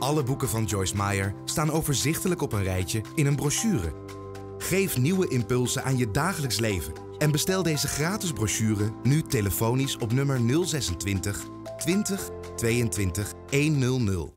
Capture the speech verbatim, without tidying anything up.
Alle boeken van Joyce Meyer staan overzichtelijk op een rijtje in een brochure. Geef nieuwe impulsen aan je dagelijks leven en bestel deze gratis brochure nu telefonisch op nummer nul zesentwintig twintig tweeëntwintig honderd.